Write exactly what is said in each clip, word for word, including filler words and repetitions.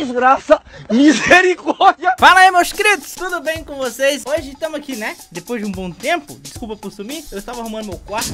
desgraça. Misericórdia. Fala aí, meus queridos, tudo bem com vocês? Hoje estamos aqui, né? Depois de um bom tempo, desculpa por sumir, eu estava arrumando meu quarto.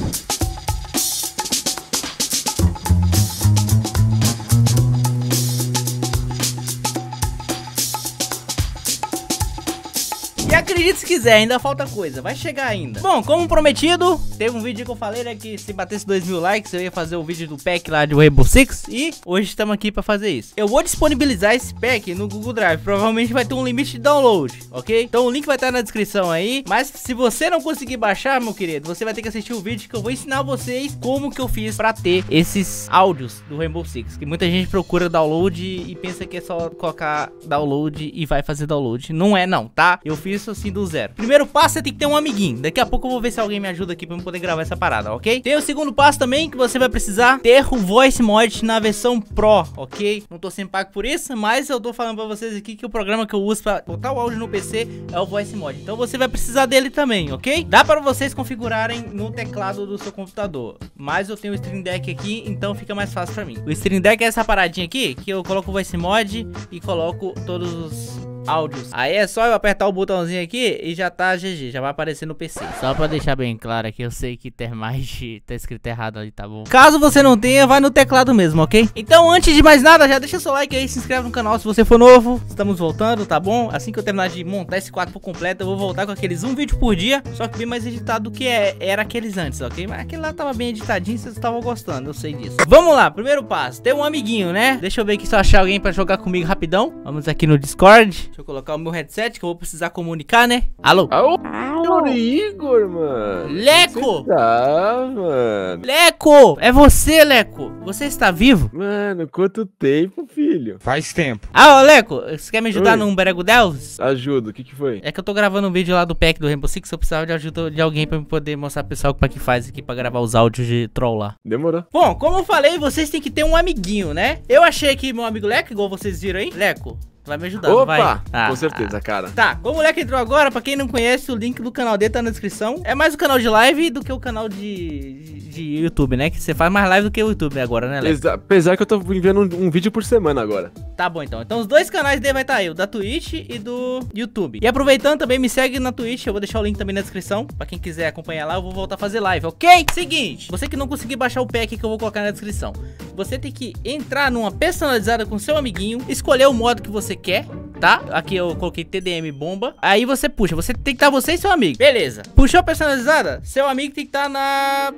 E acredite se quiser, ainda falta coisa, vai chegar ainda. Bom, como prometido, teve um vídeo que eu falei, né, que se batesse dois mil likes eu ia fazer o vídeo do pack lá do Rainbow Six. E hoje estamos aqui pra fazer isso. Eu vou disponibilizar esse pack no Google Drive, provavelmente vai ter um limite de download, ok? Então o link vai estar na descrição aí. Mas se você não conseguir baixar, meu querido, você vai ter que assistir o vídeo que eu vou ensinar vocês como que eu fiz pra ter esses áudios do Rainbow Six. Que muita gente procura download e pensa que é só colocar download e vai fazer download. Não é não, tá? Eu fiz isso assim do zero. Primeiro passo, você tem que ter um amiguinho. Daqui a pouco eu vou ver se alguém me ajuda aqui pra eu poder gravar essa parada, ok? Tem o segundo passo também, que você vai precisar ter o Voice Mod na versão Pro, ok? Não tô sendo pago por isso, mas eu tô falando pra vocês aqui que o programa que eu uso pra botar o áudio no P C é o Voice Mod. Então você vai precisar dele também, ok? Dá pra vocês configurarem no teclado do seu computador, mas eu tenho o Stream Deck aqui, então fica mais fácil pra mim. O Stream Deck é essa paradinha aqui, que eu coloco o Voice Mod e coloco todos os áudios. Aí é só eu apertar o botãozinho aqui e já tá G G, já vai aparecer no P C. Só pra deixar bem claro aqui, eu sei que tem mais de... tá escrito errado ali, tá bom? Caso você não tenha, vai no teclado mesmo, ok? Então antes de mais nada, já deixa seu like aí, se inscreve no canal se você for novo. Estamos voltando, tá bom? Assim que eu terminar de montar esse quadro por completo, eu vou voltar com aqueles um vídeo por dia, só que bem mais editado do que é, era aqueles antes, ok? Mas aquele lá tava bem editadinho, vocês estavam gostando, eu sei disso. Vamos lá, primeiro passo, ter um amiguinho, né? Deixa eu ver aqui se eu achar alguém pra jogar comigo rapidão. Vamos aqui no Discord. Deixa eu colocar o meu headset que eu vou precisar comunicar, né? Alô? Alô, Alô. Igor, mano. Leco! Tá, mano. Leco! É você, Leco! Você está vivo? Mano, quanto tempo, filho? Faz tempo. Ah, ô, Leco, você quer me ajudar Oi. num Berego Devils? Ajuda, o que que foi? É que eu tô gravando um vídeo lá do pack do Rainbow Six, eu precisava de ajuda de alguém pra me poder mostrar pro pessoal como é que faz aqui pra gravar os áudios de troll lá. Demorou. Bom, como eu falei, vocês têm que ter um amiguinho, né? Eu achei aqui meu amigo Leco, igual vocês viram aí. Leco, vai me ajudar, Opa, vai? Ah, com certeza, cara. Tá, como o moleque entrou agora, pra quem não conhece, o link do canal dele tá na descrição. É mais o canal de live do que o canal de, de, de YouTube, né? Que você faz mais live do que o YouTube agora, né, Leco? Exa- Apesar que eu tô enviando um, um vídeo por semana agora. Tá bom, então. Então os dois canais dele vai estar aí, o da Twitch e do YouTube. E aproveitando também, me segue na Twitch, eu vou deixar o link também na descrição. Pra quem quiser acompanhar lá, eu vou voltar a fazer live, ok? Seguinte, você que não conseguir baixar o pack que eu vou colocar na descrição, você tem que entrar numa personalizada com seu amiguinho, escolher o modo que você quer, tá? Aqui eu coloquei T D M bomba. Aí você puxa, você tem que estar você e seu amigo. Beleza. Puxou a personalizada? Seu amigo tem que estar na...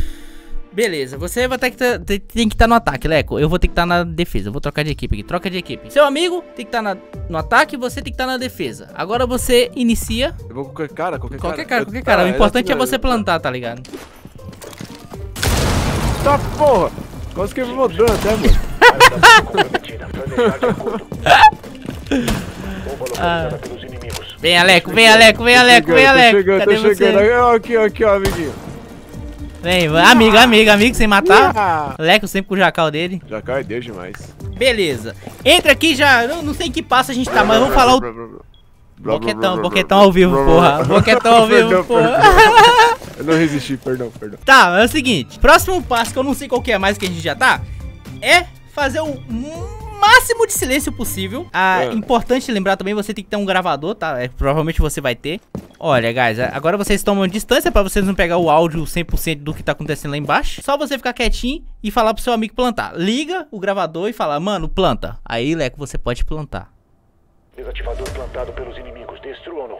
Beleza, você vai ter que tá, tem que estar no ataque, Leco. Eu vou ter que estar na defesa. Eu vou trocar de equipe aqui. Troca de equipe. Seu amigo tem que estar na, no ataque e você tem que estar na defesa. Agora você inicia. Eu vou com qualquer cara, qualquer, Qualquer cara, cara. qualquer Eu- cara. tá, O importante é assim, você plantar, tá ligado? Tá, porra. Quase que eu me mudando até, mano. Ah. Vem, Aleco, vem, Aleco, vem, Aleco, vem, Aleco. Tô chegando, Cadê tô você? chegando. Aqui, aqui, ó, amiguinho. Vem, amigo, amigo, amigo, sem matar. Ah. Leco sempre com o jacal dele. Já cai Deus demais. Beleza. Entra aqui já. Eu não sei em que passo a gente tá, mas eu vou falar o... Boquetão, boquetão ao vivo, porra. Boquetão ao vivo, Perdão, porra. Eu não resisti, perdão, perdão. Tá, é o seguinte. Próximo passo, que eu não sei qual que é mais que a gente já tá, é fazer o máximo de silêncio possível. Ah, É. Importante lembrar também, você tem que ter um gravador, tá? É, provavelmente você vai ter. Olha, guys, agora vocês tomam distância pra vocês não pegar o áudio cem por cento do que tá acontecendo lá embaixo. Só você ficar quietinho e falar pro seu amigo plantar. Liga o gravador e fala, mano, planta. Aí, Leco, você pode plantar. Desativador plantado pelos inimigos. Destruam-no.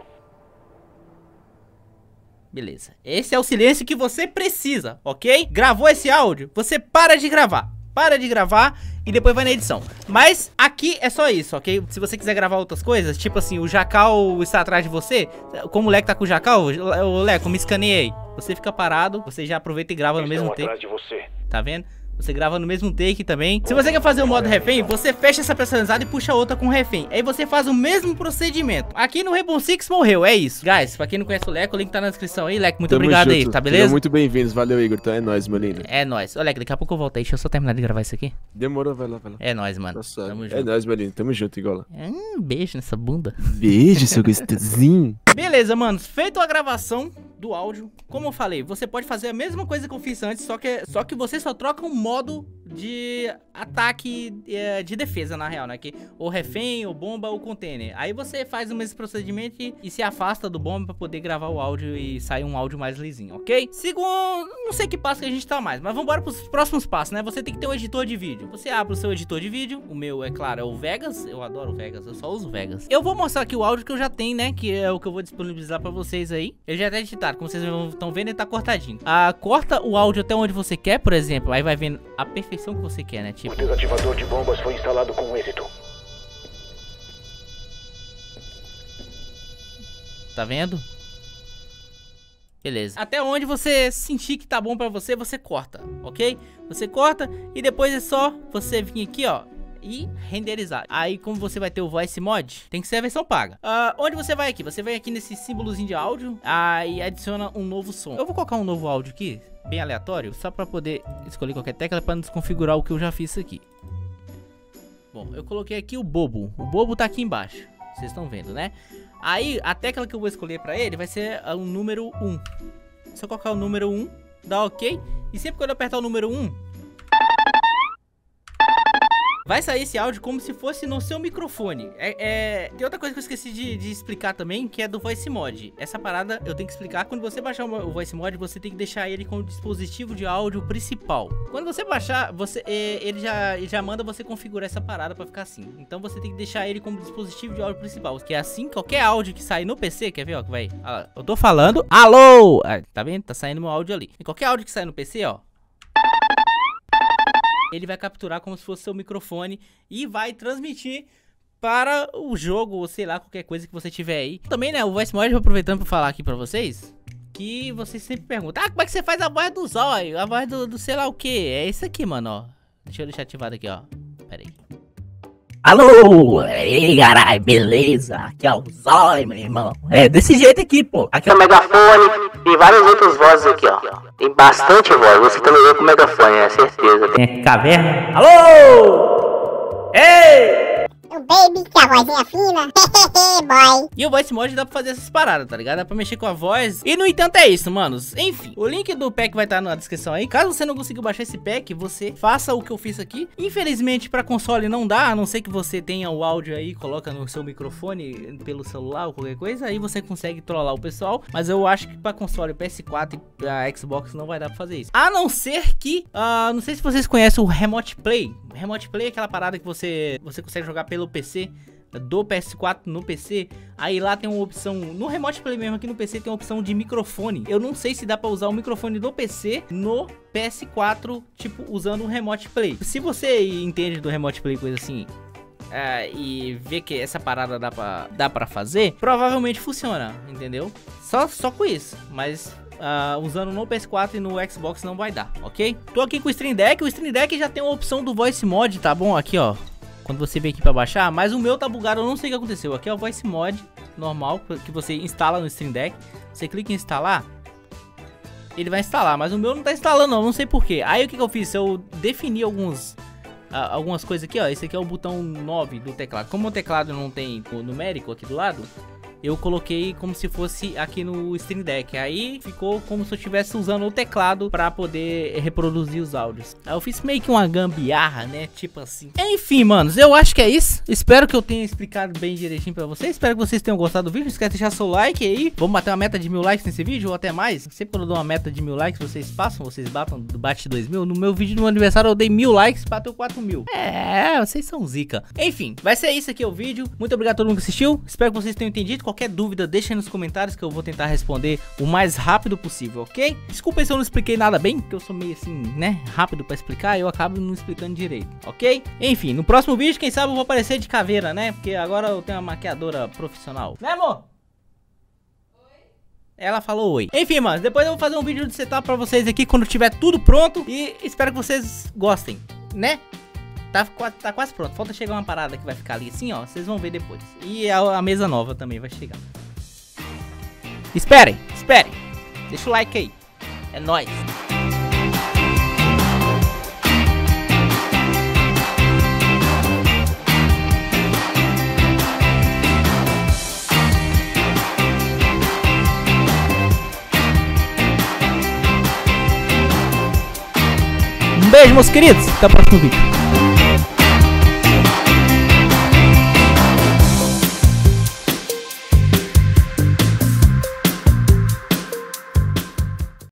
Beleza. Esse é o silêncio que você precisa, ok? Gravou esse áudio? Você para de gravar. Para de gravar e depois vai na edição. Mas aqui é só isso, ok? Se você quiser gravar outras coisas, tipo assim, o Jacal está atrás de você. Como o Leco tá com o Jacal, o Leco, me escaneei. Você fica parado, você já aproveita e grava no mesmo tempo. Atrás de você. Tá vendo? Você grava no mesmo take também. Se você quer fazer o modo refém, você fecha essa personalizada e puxa outra com refém. Aí você faz o mesmo procedimento. Aqui no Rainbow Six morreu, é isso. Guys, pra quem não conhece o Leco, o link tá na descrição aí. Leco, muito Tamo obrigado junto. aí, tá Sejam beleza? muito bem-vindos, valeu, Igor. Então é nóis, meu lindo. É nóis. Ô, Leco, daqui a pouco eu volto aí. Deixa eu só terminar de gravar isso aqui. Demorou, vai lá, vai lá. É nóis, mano. Nossa, Tamo é junto. nóis, meu lindo. Tamo junto, igual lá. Hum, beijo nessa bunda. Beijo, seu gostosinho. Beleza, mano. Feito a gravação do áudio, como eu falei, você pode fazer a mesma coisa que eu fiz antes, só que, só que você só troca um modo de ataque é, de defesa, na real, né? Que ou refém, ou bomba, ou container. Aí você faz o mesmo procedimento e, e se afasta do bomba pra poder gravar o áudio e sair um áudio mais lisinho, ok? Segundo, não sei que passo que a gente tá mais, mas vamos embora pros próximos passos, né? Você tem que ter um editor de vídeo. Você abre o seu editor de vídeo, o meu, é claro, é o Vegas. Eu adoro o Vegas, eu só uso o Vegas. Eu vou mostrar aqui o áudio que eu já tenho, né? Que é o que eu vou disponibilizar pra vocês aí. Eu já até editado, como vocês estão vendo, ele tá cortadinho. Ah, corta o áudio até onde você quer, por exemplo. Aí vai vendo a perfeição que você quer, né? Tipo... O desativador de bombas foi instalado com êxito. Tá vendo? Beleza. Até onde você sentir que tá bom pra você, você corta, ok? Você corta e depois é só você vir aqui, ó, e renderizar. Aí, como você vai ter o Voice Mod, tem que ser a versão paga. Uh, onde você vai aqui? Você vem aqui nesse símbolozinho de áudio, aí adiciona um novo som. Eu vou colocar um novo áudio aqui, bem aleatório, só pra poder escolher qualquer tecla pra não desconfigurar o que eu já fiz aqui. Bom, eu coloquei aqui o bobo. O bobo tá aqui embaixo. Vocês estão vendo, né? Aí, a tecla que eu vou escolher pra ele vai ser o número um. Se eu colocar o número um, dá ok. E sempre quando eu apertar o número um, vai sair esse áudio como se fosse no seu microfone. É, é... Tem outra coisa que eu esqueci de, de explicar também, que é do Voice Mod. Essa parada eu tenho que explicar. Quando você baixar o Voice Mod, você tem que deixar ele com o dispositivo de áudio principal. Quando você baixar, você, é, ele, já, ele já manda você configurar essa parada pra ficar assim. Então você tem que deixar ele como dispositivo de áudio principal. Que é assim, qualquer áudio que sair no P C, quer ver, ó, que vai... Ah, eu tô falando, alô! Ah, tá vendo? Tá saindo meu áudio ali. E qualquer áudio que sair no P C, ó, ele vai capturar como se fosse seu microfone e vai transmitir para o jogo, ou sei lá, qualquer coisa que você tiver aí. Também, né, o Voice Mod, aproveitando para falar aqui para vocês, que vocês sempre perguntam, ah, como é que você faz a voz do zóio, a voz do, do sei lá o que? É isso aqui, mano, ó. Deixa eu deixar ativado aqui, ó. Pera aí. Alô, ei, carai, beleza? Aqui é o Zóio, meu irmão. É desse jeito aqui, pô. Aqui é o megafone e várias outras vozes aqui, ó. Tem bastante voz, você também vê com o megafone, é certeza. Tem caverna. Alô! Ei! O baby, que é a vozinha fina. Boy. E o Voice Mod dá pra fazer essas paradas, tá ligado? Dá pra mexer com a voz. E no entanto é isso, manos. Enfim, o link do pack vai estar na descrição aí. Caso você não conseguiu baixar esse pack, você faça o que eu fiz aqui. Infelizmente pra console não dá, a não ser que você tenha o áudio aí, coloca no seu microfone pelo celular ou qualquer coisa. Aí você consegue trollar o pessoal. Mas eu acho que pra console P S quatro e a Xbox não vai dar pra fazer isso. A não ser que, uh, não sei se vocês conhecem o Remote Play. Remote Play é aquela parada que você, você consegue jogar pelo P C, do P S quatro no P C. Aí lá tem uma opção, no Remote Play mesmo aqui no P C tem uma opção de microfone. Eu não sei se dá pra usar o microfone do P C no P S quatro, tipo, usando o Remote Play. Se você entende do Remote Play, coisa assim, é, e vê que essa parada dá pra, dá pra fazer, provavelmente funciona, entendeu? Só, só com isso, mas... Uh, usando no P S quatro e no Xbox não vai dar, ok? Tô aqui com o Stream Deck. O Stream Deck já tem uma opção do Voice Mod, tá bom? Aqui, ó, quando você vem aqui pra baixar. Mas o meu tá bugado, eu não sei o que aconteceu. Aqui é o Voice Mod normal, que você instala no Stream Deck. Você clica em instalar, ele vai instalar, mas o meu não tá instalando não, não sei porquê. Aí o que que eu fiz? Eu defini alguns... Uh, algumas coisas aqui, ó. Esse aqui é o botão nove do teclado. Como o teclado não tem o numérico aqui do lado, eu coloquei como se fosse aqui no Stream Deck. Aí ficou como se eu estivesse usando o teclado para poder reproduzir os áudios. Aí eu fiz meio que uma gambiarra, né? Tipo assim. Enfim, manos, eu acho que é isso. Espero que eu tenha explicado bem direitinho para vocês. Espero que vocês tenham gostado do vídeo. Não esquece de deixar seu like aí. Vamos bater uma meta de mil likes nesse vídeo ou até mais. Sempre quando eu dou uma meta de mil likes, vocês passam, vocês batam, bate dois mil. No meu vídeo do meu aniversário eu dei mil likes, bateu quatro mil. É, vocês são zica. Enfim, vai ser isso aqui o vídeo. Muito obrigado a todo mundo que assistiu. Espero que vocês tenham entendido. Qualquer dúvida, deixa aí nos comentários que eu vou tentar responder o mais rápido possível, ok? Desculpa se eu não expliquei nada bem, porque eu sou meio assim, né, rápido pra explicar, eu acabo não explicando direito, ok? Enfim, no próximo vídeo, quem sabe eu vou aparecer de caveira, né? Porque agora eu tenho uma maquiadora profissional. Né, amor? Ela falou oi. Enfim, mano, depois eu vou fazer um vídeo de setup pra vocês aqui quando tiver tudo pronto. E espero que vocês gostem, né? Tá, tá quase pronto. Falta chegar uma parada que vai ficar ali assim, ó. Vocês vão ver depois. E a, a mesa nova também vai chegar. Esperem, esperem. Deixa o like aí. É nóis. beijo, meus queridos. Até o próximo vídeo.